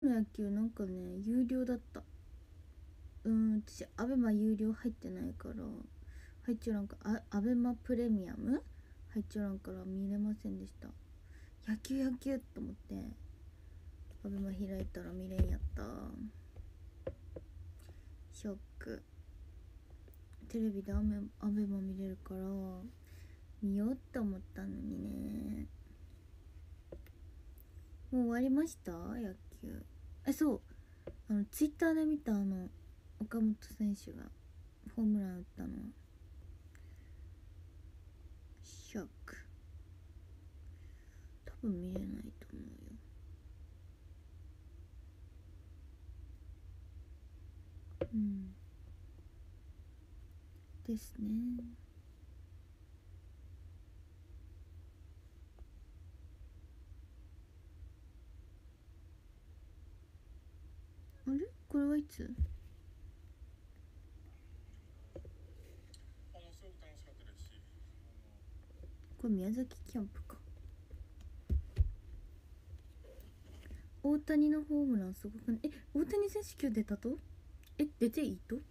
の野球なんかね有料だった。私アベマ有料入ってないから入っちゃらんか、アベマプレミアム入っちゃらんから見れませんでした。野球と思ってアベマ開いたら見れんやった。ショック。テレビでアベマ見れるから見ようって思ったのにね。もう終わりました野球。そうツイッターで見た岡本選手がホームラン打ったのはショック。多分見れないと思うよ。ですね。あれこれはいつ？これ宮崎キャンプか。大谷のホームランすごくない？大谷選手今日出たと？出ていいと？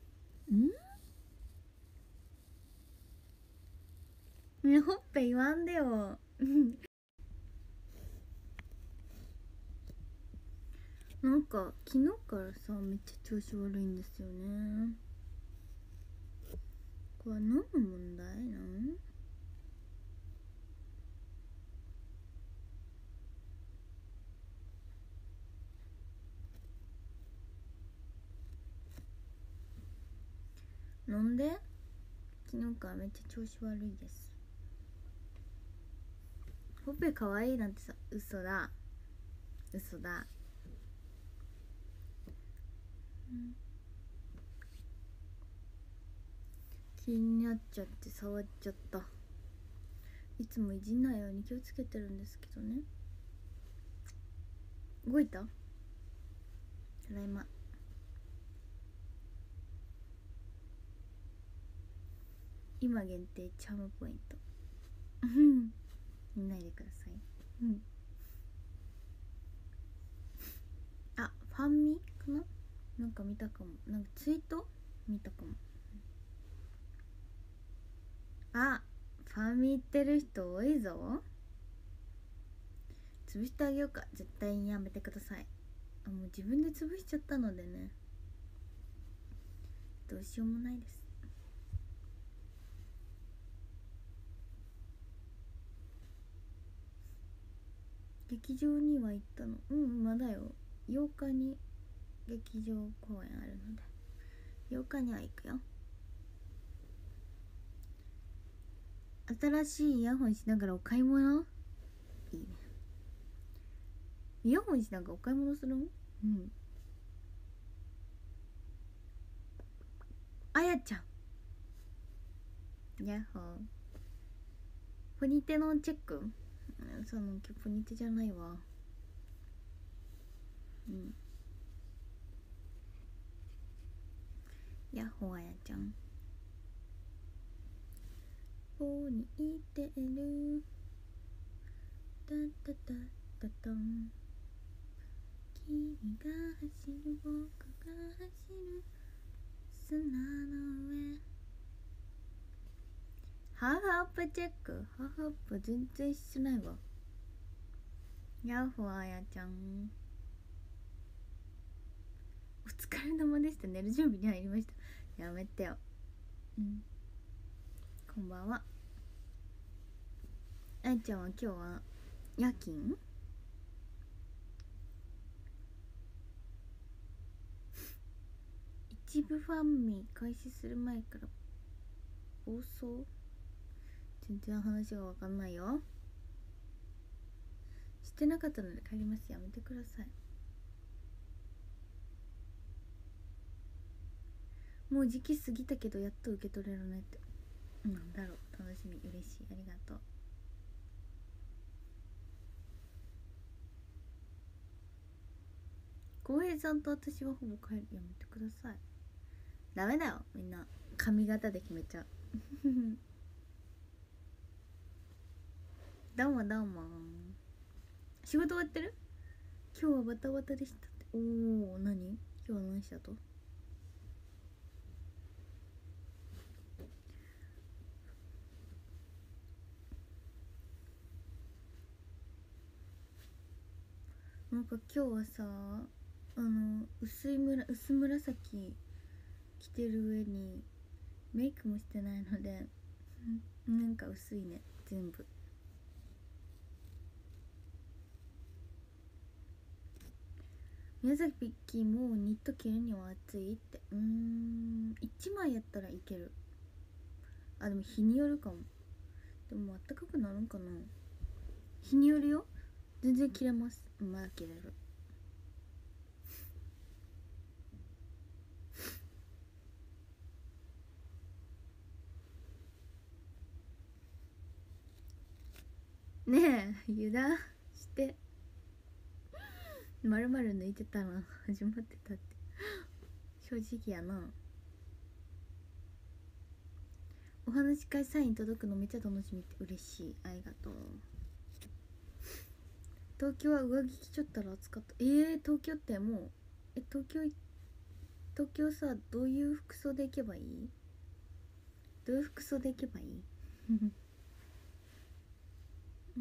ほっぺ言わんでよなんか昨日からさめっちゃ調子悪いんですよね。これは何の問題なん？なんで？昨日からめっちゃ調子悪いです。ほっぺかわいいなんてさ、嘘だ気になっちゃって触っちゃった。いつもいじんないように気をつけてるんですけどね。動いた？ただいま。今限定チャームポイント見ないでください。ファンミかな、なんか見たかも。なんかツイート見たかも。ファンミ行ってる人多いぞ。潰してあげようか。絶対にやめてください。もう自分で潰しちゃったのでね、どうしようもないです。劇場には行ったの？まだよ。8日に劇場公演あるので8日には行くよ。新しいイヤホンしながらお買い物？いいね。イヤホンしながらお買い物するの？あやちゃんヤッホー。ポニテのチェック？その今日ポニテじゃないわ。ヤッホーあやちゃん。ポニテールタタタタタン。君が走る僕が走る砂の上。ハーフアップチェック。ハーフアップ全然してないわ。ヤッホーあやちゃん。お疲れ様でした。寝る準備に入りました。やめてよ。こんばんは。あやちゃんは今日は夜勤？一部ファンミ開始する前から放送？全然話が分かんないよ。してなかったので帰ります。やめてください。もう時期過ぎたけどやっと受け取れるねって。なんだろう、楽しみ、嬉しい、ありがとう。浩平さんと私はほぼ帰る。やめてください。ダメだよ、みんな髪型で決めちゃうどうもどうも。仕事終わってる？ 今日はバタバタでしたって。おお、何今日は何したと。なんか今日はさ、薄紫着てる上にメイクもしてないのでなんか薄いね全部。宮崎ピッキーもニット着るには暑いって。1枚やったらいける。あ、でも日によるかも。でもあったかくなるんかな。日によるよ。全然着れます。まだ着れる。ねえ、油断してまるまる抜いてたら始まってたって正直やな。お話し会サイン届くのめっちゃ楽しみって。嬉しい、ありがとう。東京は上着着ちゃったら暑かった。東京ってもう東京さ、どういう服装で行けばいい？どういう服装で行けばいい？うん。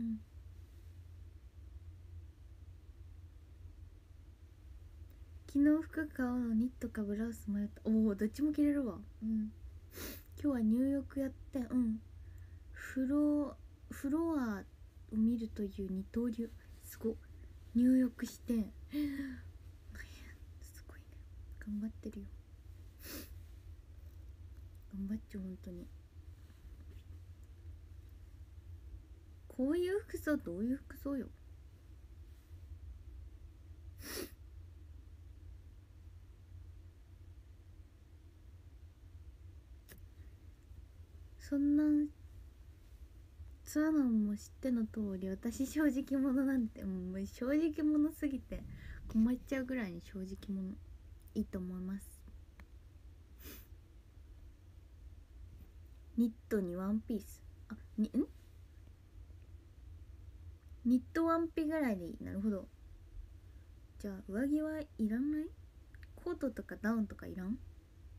昨日服買うのニットかブラウス迷った。おお、どっちも着れるわ。うん。今日は入浴やって、うん。フロアを見るという二刀流。すご。入浴してすごいね。頑張ってるよ。頑張っちゃう、本当に。こういう服装、どういう服装よ。そんなんツアノンも知っての通り、私正直者なんて、もう正直者すぎて困っちゃうぐらいに正直者。いいと思います。ニットにワンピース、ニットワンピぐらいでいい。なるほど。じゃあ上着はいらない？コートとかダウンとかいらん？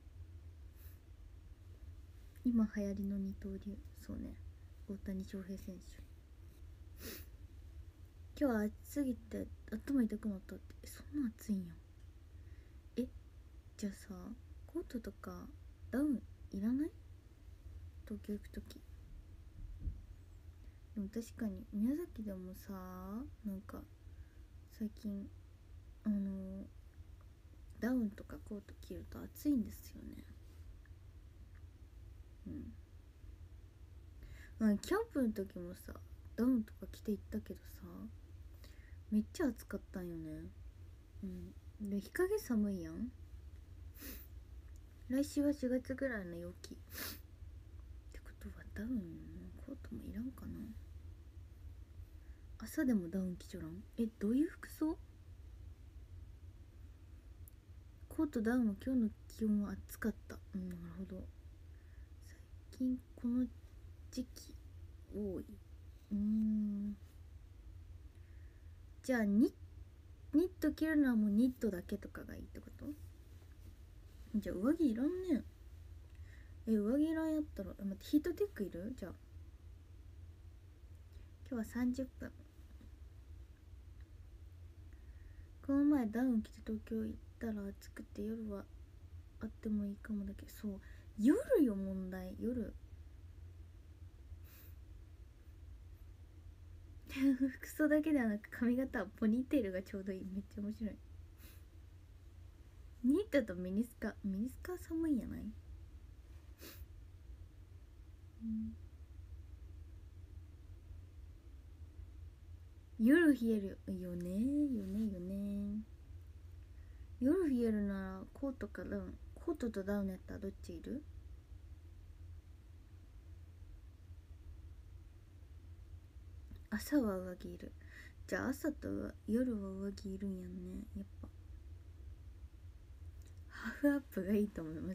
今流行りの二刀流。そうね、大谷翔平選手。今日は暑すぎて頭痛くなったって。そんな暑いんや。じゃあさ、コートとかダウンいらない？東京行くとき。でも確かに宮崎でもさ、なんか最近ダウンとかコート着ると暑いんですよね。キャンプの時もさ、ダウンとか着て行ったけどさ、めっちゃ暑かったんよね。で、日陰寒いやん。来週は4月ぐらいの陽気ってことは、ダウンもコートもいらんかな。朝でもダウン着ちょらん？どういう服装？コートダウンは今日の気温は暑かった。なるほど。最近この時期多い。じゃあニット着るのはもうニットだけとかがいいってこと？じゃあ上着いらんね。上着いらんやったら、待って、ヒートテックいる？じゃあ今日は30分。この前ダウン着て東京行ったら暑くて、夜はあってもいいかもだけど、そう、夜よ問題。夜服装だけではなく髪型はポニーテールがちょうどいい。めっちゃ面白い。ニットとミニスカは寒いんやない？夜冷えるよね。夜冷えるならコートかダウン。コートとダウンやったらどっちいる？朝は上着いる。じゃあ朝と夜は上着いるんやんね。やっぱハーフアップがいいと思います。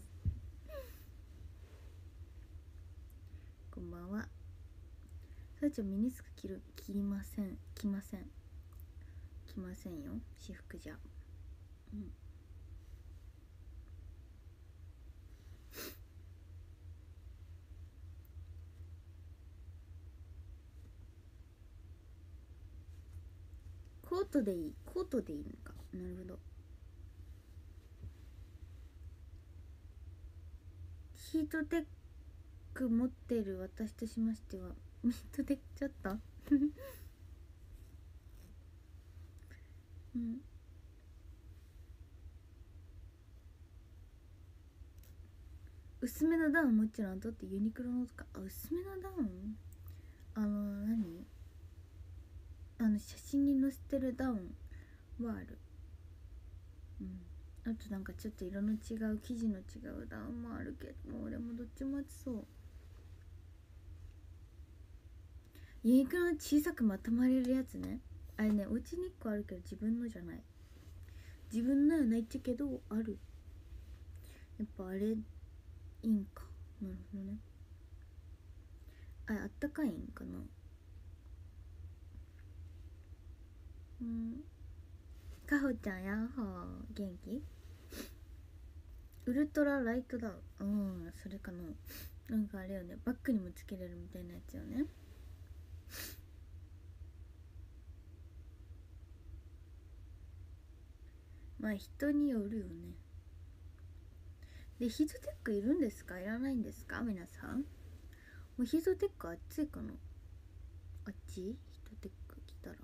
こんばんは。さあちゃんミニスカ着ません。着来ませんよ、私服じゃ。うん。コートでいい、コートでいいのか。なるほど。ヒートテック持ってる私としましては、ミートテックちょっとうん。薄めのダウンもちろん、だってユニクロのとか。あ、薄めのダウン、写真に載せてるダウンはある。うん。あとなんかちょっと色の違う生地の違うダウンもあるけど、もう俺もどっちも暑そう。ユニクロの小さくまとまれるやつね。あれね、お家に1個あるけど自分のじゃない。自分のやないっちゃけどある。やっぱあれいいんか。なるほどね。あったかいんかな。うん。かほちゃん、やっほー、元気？ウルトラライトダウン、うん、それかな。なんかあれよね、バッグにもつけれるみたいなやつよね。まあ人によるよね。で、ヒートテックいるんですか、いらないんですか皆さん。もうヒートテック暑いかな。あっちヒートテック来たら。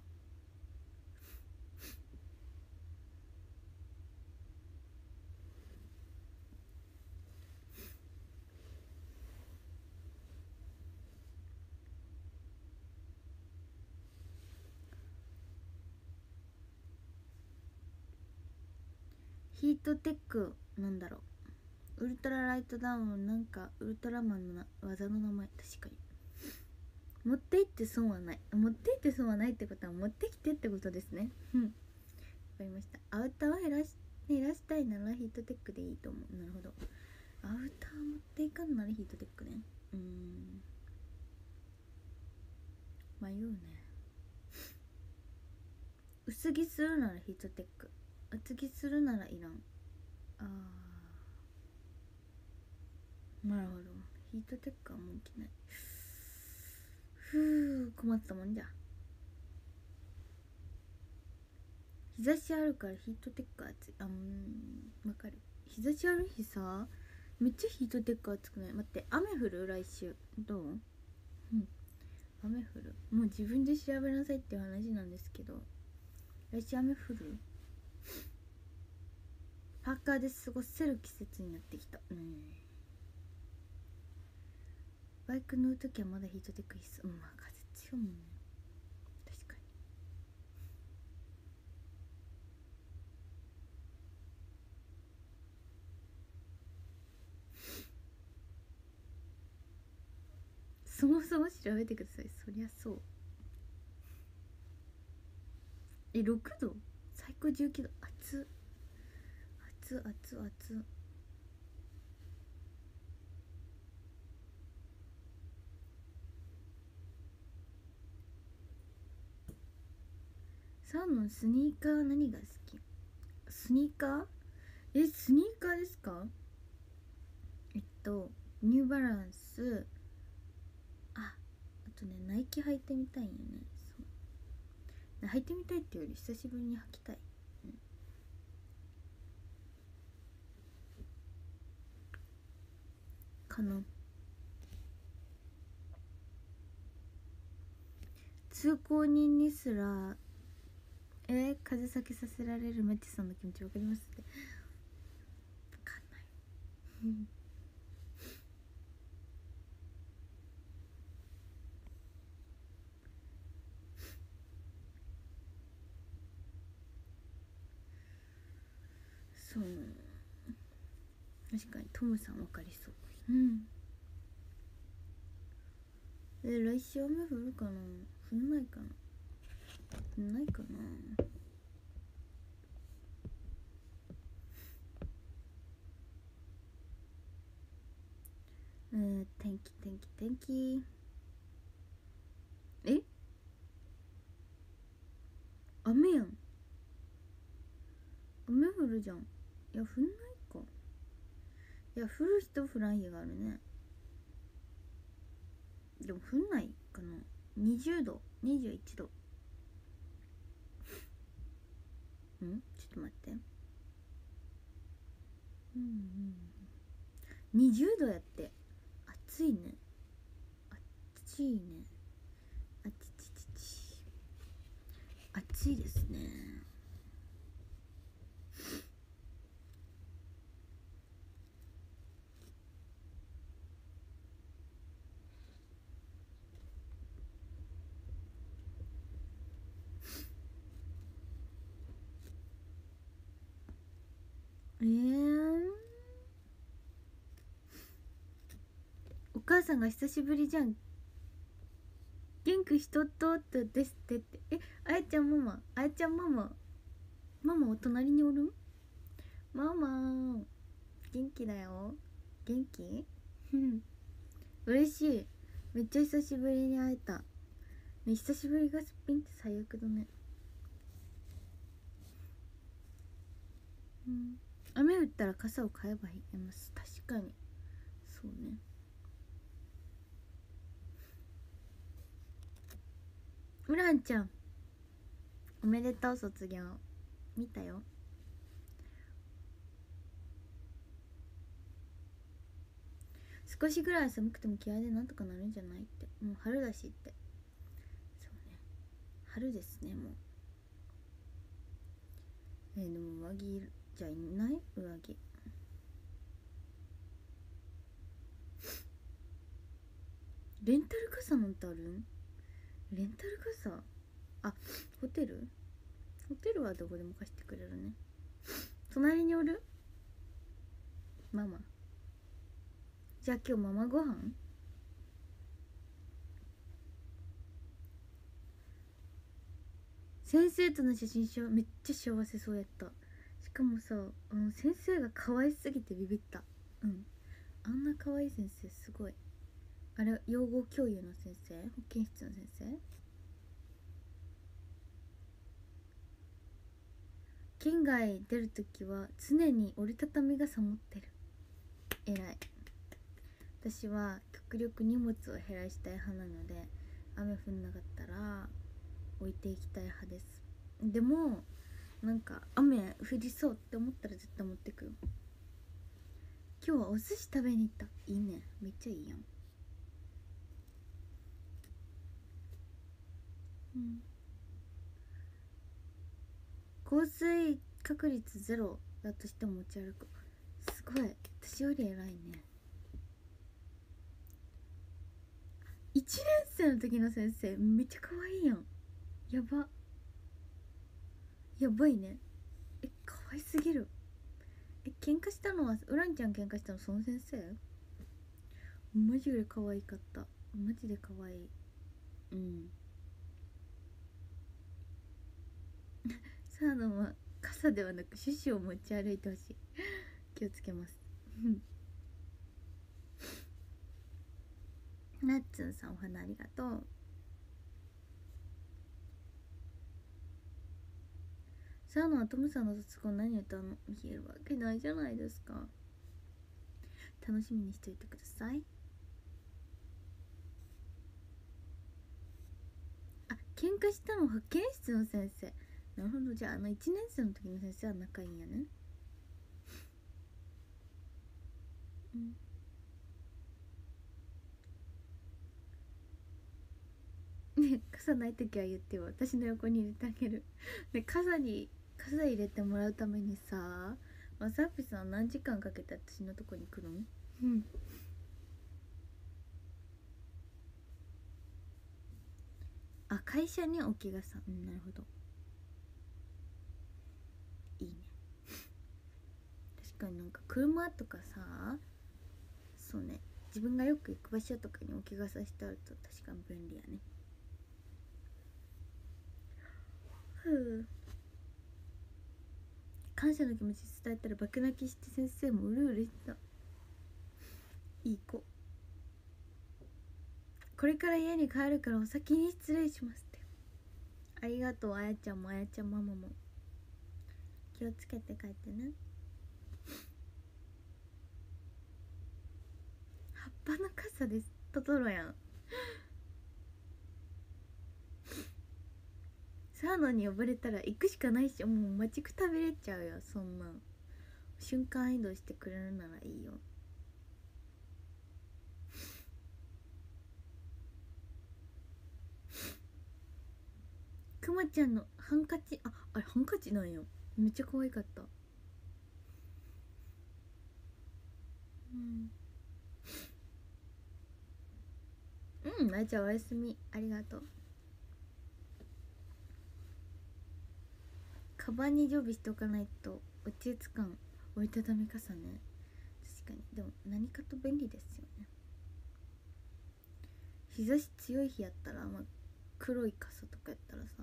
ヒートテックなんだろう。ウルトラライトダウン、なんかウルトラマンの技の名前。確かに持って行って損はない。持って行って損はないってことは持ってきてってことですね。わかりました。アウターを減らしたいならヒートテックでいいと思う。なるほど。アウター持っていかんならヒートテックね。迷うね。薄着するならヒートテック、厚着するならいらん。あー、なるほど。ヒートテックはもう着ない。困ったもんじゃ。日差しあるからヒートテック暑い。わかる。日差しある日さ、めっちゃヒートテック暑くない？待って、雨降る？来週どう？雨降る。もう自分で調べなさいっていう話なんですけど、来週雨降る？パーカーで過ごせる季節になってきた。バイク乗るときはまだヒートテック必須。まあ風強いもんね。確かに。そもそも調べてください。そりゃそう。6度、最高19度。暑っ暑っ暑っ暑っ。サーモン、スニーカー何が好き？スニーカー？スニーカーですか？ニューバランス、あとね、ナイキ履いてみたいんよね。そう履いてみたいっていうより久しぶりに履きたい。かな。通行人にすら風避けさせられるマッチさんの気持ちわかりますって。わかんないそう、確かにトムさんわかりそう。来週雨降るかな？降んないかな？降んないかな？天気。雨やん。 るじゃん。いや降んないか。いや降る日と降らん日があるね。でも降んないかな。20度21度。ちょっと待って。20度やって。暑いね。暑いね。あちちちち。暑いですね。お母さんが久しぶりじゃん。元気しとっとってですって。あやちゃんママ、あやちゃんママ、ママお隣におるん？ママ元気だよ。元気？嬉しい。めっちゃ久しぶりに会えた。ね、久しぶりがすっぴんって最悪だね。雨降ったら傘を買えばいい。確かにそうね。ウランちゃんおめでとう、卒業。見たよ。少しぐらい寒くても気合でなんとかなるんじゃないって。もう春だしって。そうね、春ですね。もうでも上着じゃいない？上着レンタル傘なんてあるん？レンタル傘、あ、ホテルはどこでも貸してくれるね。隣におる？ママ。じゃあ今日ママご飯？先生との写真集めっちゃ幸せそうやった。しかもさ、先生が可愛すぎてビビった。あんな可愛い先生すごい。あれ養護教諭の先生？保健室の先生？県外出るときは常に折りたたみ傘持ってる。偉い。私は極力荷物を減らしたい派なので、雨降んなかったら置いていきたい派です。でもなんか雨降りそうって思ったら絶対持ってくよ。今日はお寿司食べに行った。いいね、めっちゃいいやん。降水確率ゼロだとしても持ち歩く。すごい、私より偉いね。1年生の時の先生めっちゃ可愛いやん。やば、やばいね。可愛すぎる。喧嘩したのはウランちゃん？喧嘩したのその先生？マジで可愛かった。マジで可愛い。サーノは傘ではなくシュシュを持ち歩いてほしい。気をつけます。ナッツンさんお花ありがとう。サーノはトムさんの卒業何歌うの？言えるわけないじゃないですか。楽しみにしておいてください。あ、喧嘩したの保健室の先生。なるほど。じゃあ1年生の時の先生は仲いいんやね。ね、傘ない時は言ってよ。私の横に入れてあげる。で、傘入れてもらうためにさ、まさぴさん何時間かけて私のとこに来るの？あ、会社に置き傘。なるほど。いいね。確かになんか車とかさ、そうね、自分がよく行く場所とかに置き傘してあると確かに便利やね。感謝の気持ち伝えたら爆泣きして先生もうるうるした。いい子。これから家に帰るからお先に失礼しますって。ありがとう。あやちゃんもあやちゃんママも気をつけて帰ってね。葉っぱの傘です。トトロやん。サーノに呼ばれたら行くしかないし、もう待ちくたびれちゃうよ。そんなん瞬間移動してくれるならいいよ。くまちゃんのハンカチ、あれハンカチなんや。めっちゃ可愛かった。あじゃあおやすみ。ありがとう。カバンに常備しておかないと落ち着かん。折りたたみ傘ね。確かに。でも何かと便利ですよね。日差し強い日やったら、黒い傘とかやったらさ、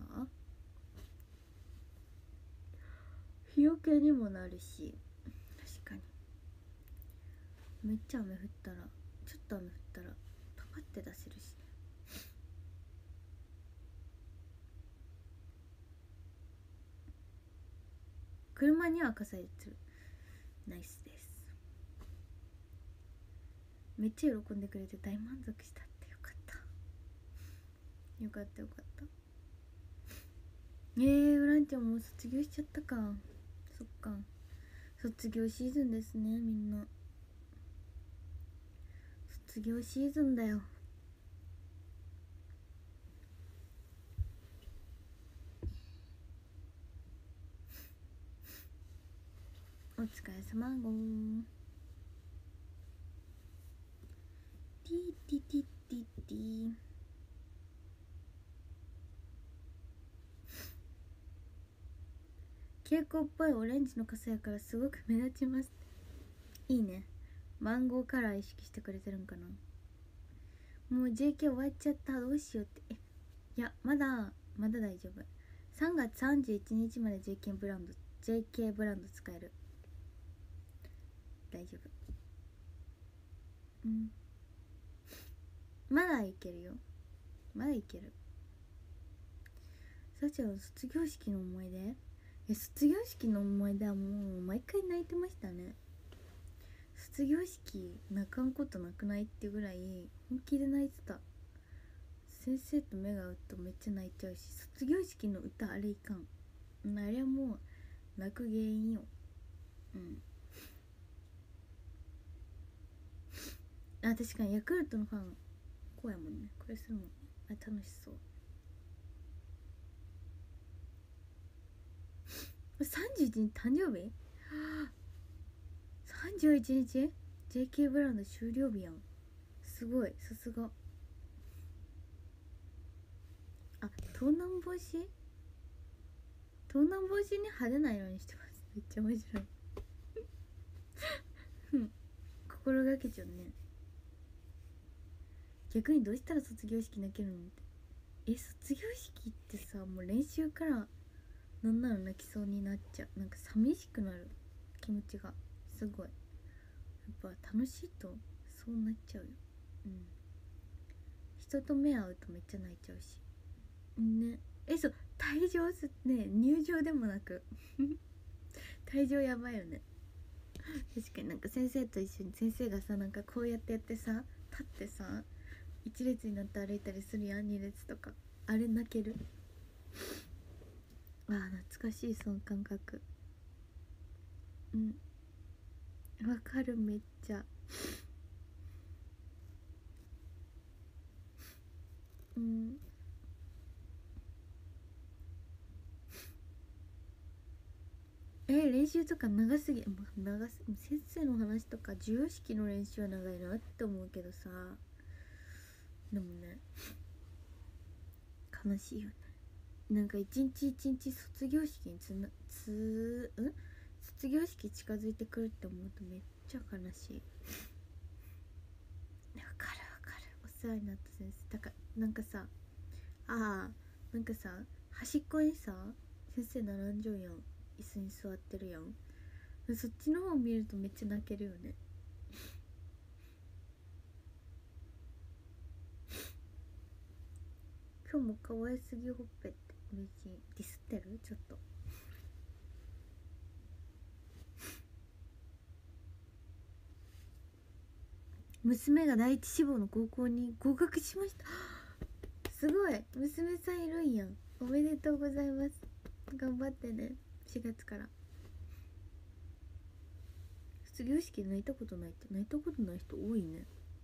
日よけにもなるし。確かに。めっちゃ雨降ったら、ちょっと雨降ったらパパって出せるしね。車には傘入れてる。ナイスです。めっちゃ喜んでくれて大満足したって。よかったよかったよかった。ウランちゃんもう卒業しちゃったか。そっか、卒業シーズンですね。みんな卒業シーズンだよ。お疲れ様ごー。ティーティティティティ。蛍光っぽいオレンジの傘やからすごく目立ちます。いいね。マンゴーカラー意識してくれてるんかな。もう JK 終わっちゃった。どうしようって。いやまだ大丈夫。3月31日まで JK ブランド使える。大丈夫。まだいけるよ。まだいける。さちゃん卒業式の思い出。卒業式の思い出はもう毎回泣いてましたね。卒業式泣かんことなくないってぐらい本気で泣いてた。先生と目が合うとめっちゃ泣いちゃうし、卒業式の歌あれいかん。あれはもう泣く原因よ。確かにヤクルトのファンこうやもんね。これするもんね。楽しそう。31日誕生日。31日 JK ブランド終了日やん。すごい、さすが。盗難防止に派手な色にしてます。めっちゃ面白い心がけちゃうね。逆にどうしたら卒業式泣けるのって。卒業式ってさ、もう練習からなんなら泣きそうになっちゃう。なんか寂しくなる気持ちがすごい。やっぱ楽しいとそうなっちゃうよ。人と目合うとめっちゃ泣いちゃうしね。そう、退場ね、入場でもなく退場やばいよね。確かに。なんか先生と一緒に、先生がさなんかこうやってやってさ、立ってさ一列になって歩いたりするやん、二列とか。あれ泣ける。懐かしい、その感覚。わかる、めっちゃ。練習とか長すぎ、先生の話とか授与式の練習は長いなって思うけどさ、でもね悲しいよね。なんか一日一日卒業式に卒業式近づいてくるって思うとめっちゃ悲しい。わかる。お世話になった先生だからなんかさ、なんかさ、端っこにさ先生並んじゃうやん。椅子に座ってるやん。そっちの方見るとめっちゃ泣けるよね。今日も可愛すぎほっぺって嬉しい。ディスってるちょっと。 娘が第一志望の高校に合格しました。すごい、娘さんいるんやん。おめでとうございます。頑張ってね。4月から卒業式泣いたことないって、泣いたことない人多いね。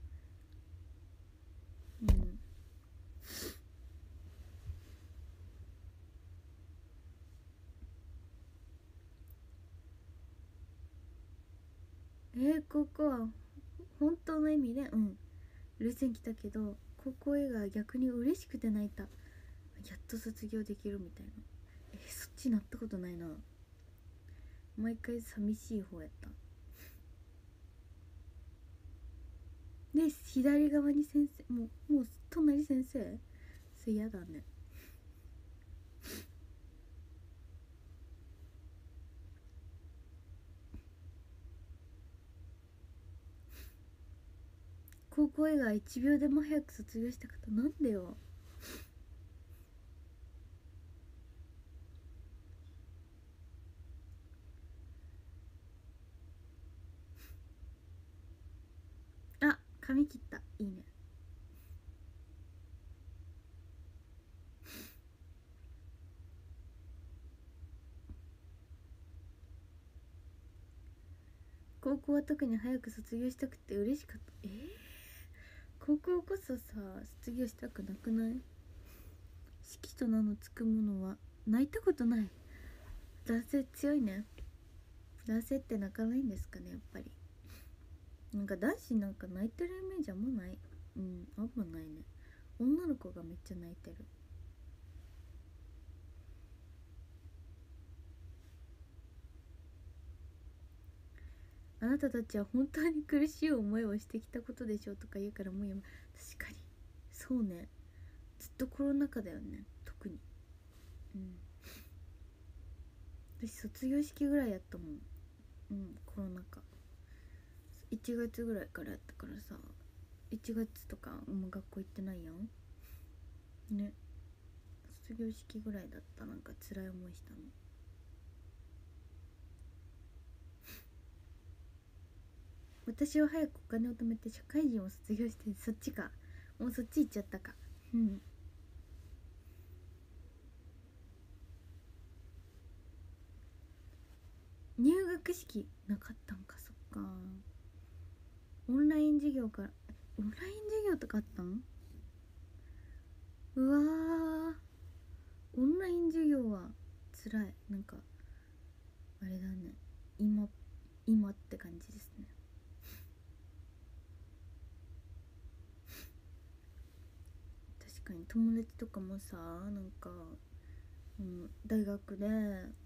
高校は本当の意味で涙腺来たけど、高校映画は逆に嬉しくて泣いた。やっと卒業できるみたいな。そっちなったことないな。毎回寂しい方やった。で左側に先生、もう隣先生、それ嫌だね。高校映画1秒でも早く卒業したかった。なんでよ。あ、髪切った、いいね。高校は特に早く卒業したくて嬉しかった。高校こそさ、卒業したくなくない？式と名のつくものは泣いたことない。男性強いね。男性って泣かないんですかね、やっぱり。なんか男子なんか泣いてるイメージあんまない。あんまないね。女の子がめっちゃ泣いてる。あなたたちは本当に苦しい思いをしてきたことでしょうとか言うから、もうや確かにそうね。ずっとコロナ禍だよね、特に。私卒業式ぐらいやったもん。コロナ禍1月ぐらいからやったからさ、1月とかもう学校行ってないやんね。卒業式ぐらいだった。なんか辛い思いしたの。私は早くお金を貯めて社会人を卒業して。そっちか、もうそっち行っちゃったか。入学式なかったんか。そっか。オンライン授業から、オンライン授業とかあったん？うわー、オンライン授業は辛い。なんかあれだね、今って感じですね。確かに友達とかもさ、なんか、大学で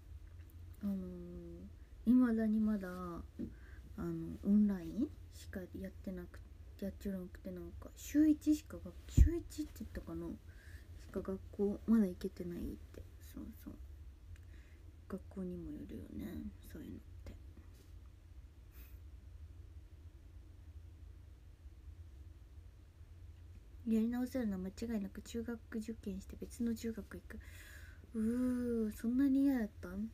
いまだにまだオンラインしかやってなくて、やっちゃらなくて、なんか週1って言ったかな、しか学校まだ行けてないって。そうそう、学校にもよるよね、そういうのって。やり直せるのは間違いなく中学受験して別の中学行く。そんなに嫌やったん？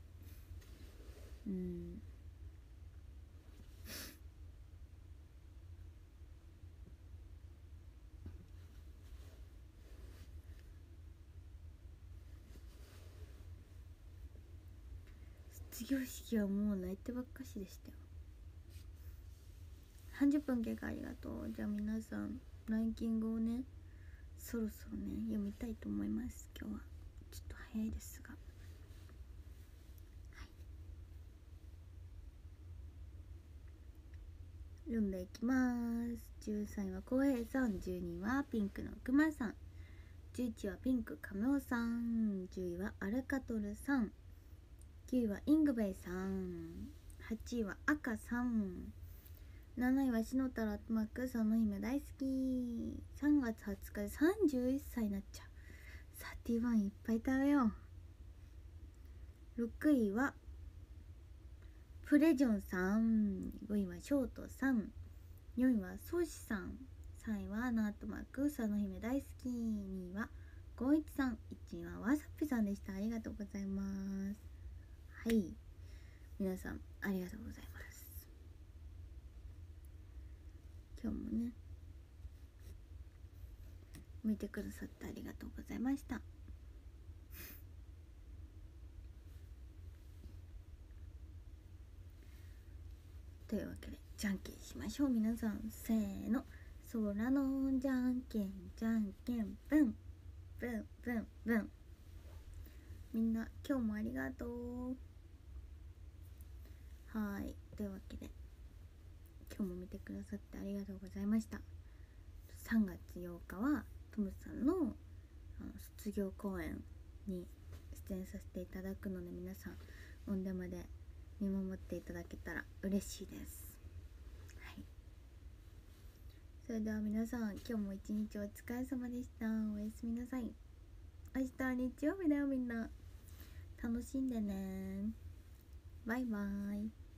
卒業式はもう泣いてばっかしでしたよ。30分経過、ありがとう。じゃあ皆さんランキングをね、そろそろね読みたいと思います。今日はちょっと早いですが、読んでいきます。13位は浩平さん、12位はピンクのくまさん、11位はピンクカメオさん、10位はアルカトルさん、9位はイングベイさん、8位は赤さん、7位は篠太郎マック、その姫大好き。3月20日で31歳になっちゃう。31いっぱい食べよう。6位はプレジョンさん、5位はショートさん、4位はソシさん、3位はナートマーク、その姫大好き。2位はゴイチさん、1位はわさぴさんでした。ありがとうございます。はい、皆さんありがとうございます。 今日もね見てくださってありがとうございました。というわけでじゃんけんしましょう。皆さんせーの、空のじゃんけんじゃんけんブンブンブンブン。みんな今日もありがとう。はい、というわけで今日も見てくださってありがとうございました。3月8日はトムさんの卒業公演に出演させていただくので、皆さんオンデマで見守っていただけたら嬉しいです。はい、それでは皆さん今日も一日お疲れ様でした。おやすみなさい。明日は日曜日だよ。みんな楽しんでね。バイバイ。